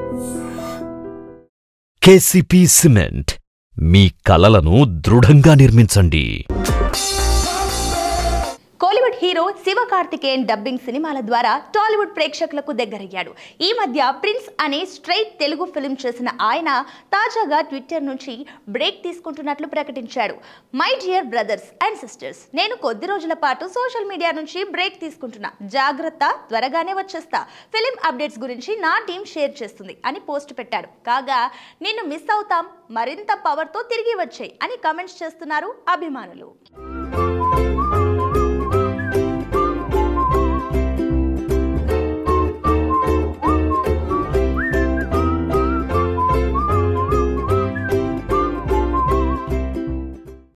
KCP cement మీ కలలను దృఢంగా నిర్మించండి. కోలీవుడ్ హీరో శివకార్తికేయన్ డబ్బింగ్ సినిమాల ద్వారా టాలీవుడ్ ప్రేక్షకులకు దగ్గరయ్యాడు. ఈ మధ్య ప్రిన్స్ అనే స్ట్రైట్ తెలుగు ఫిల్మ్ చేసిన ఆయన తాజాగా ట్విట్టర్ నుంచి బ్రేక్ తీసుకుంటున్నట్లు ప్రకటించాడు. My dear brothers and sisters, నేను కొద్ది రోజుల పాటు సోషల్ మీడియా నుంచి బ్రేక్ తీసుకుంటున్నా. జాగ్రత్త, త్వరగానే వచ్చేస్తా. ఫిల్మ్ అప్డేట్స్ గురించి నా టీం షేర్ చేస్తుంది అని పోస్ట్ పెట్టాడు. కాగా నిన్ను మిస్ అవుతాం, మరింత పవర్తో తిరిగి వచ్చాయి అని కమెంట్స్ చేస్తున్నారు అభిమానులు.